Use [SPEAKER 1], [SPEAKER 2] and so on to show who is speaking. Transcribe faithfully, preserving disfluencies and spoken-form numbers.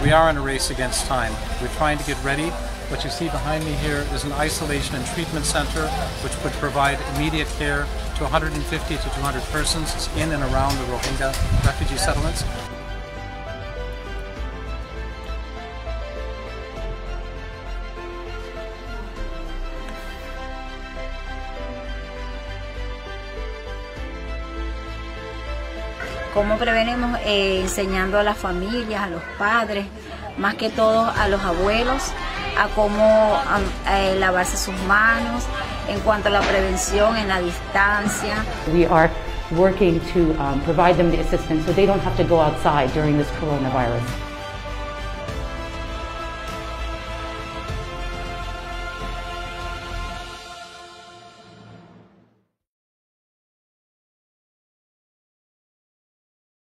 [SPEAKER 1] We are in a race against time. We're trying to get ready. What you see behind me here is an isolation and treatment center which would provide immediate care to one hundred fifty to two hundred persons in and around the Rohingya refugee settlements.
[SPEAKER 2] ¿Cómo prevenimos? Eh, enseñando a las familias, a los padres, más que todo a los abuelos, a cómo eh, lavarse sus manos, en cuanto a la prevención en la distancia.
[SPEAKER 3] We are working to um, provide them the assistance so they don't have to go outside during this coronavirus.